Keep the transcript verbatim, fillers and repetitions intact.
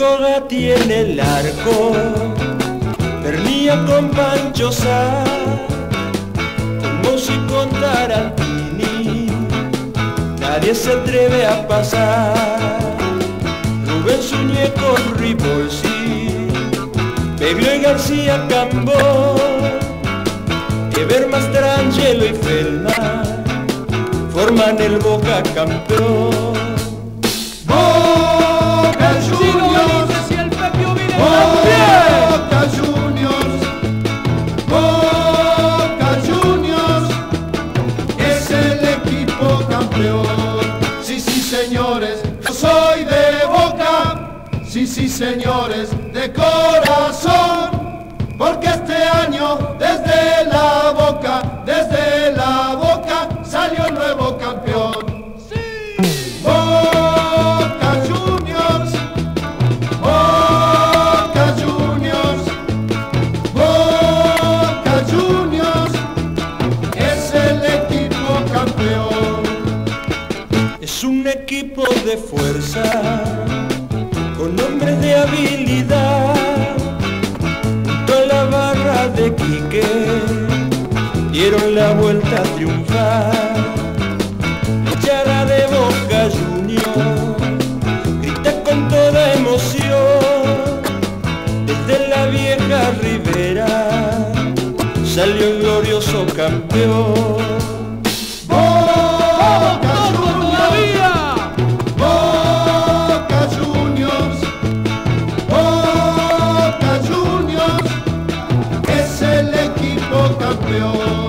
Chico Gatti en el arco, Pernía con Pancho Sá, con Mossi con Tarantini, nadie se atreve a pasar. Rubén Suñé con Ribolsi, Beglio y García Cambó, Eber Mastrangelo y Feldman forman el Boca campeón. Boca Juniors, Boca Juniors, Boca Juniors, es el equipo campeón. Sí, sí, señores, yo soy de Boca. Sí, sí, señores, de corazón, porque este año desde la Boca, desde la Boca salió el nuevo campeón. Sí. Boca Juniors, Boca Juniors, Boca Juniors, es el equipo campeón. Es un equipo de fuerza, con hombres de habilidad. Junto a la barra de Quique dieron la vuelta a triunfar. La hinchada de Boca Juniors grita con toda emoción. Desde la vieja Ribera salió el glorioso campeón. Campeón.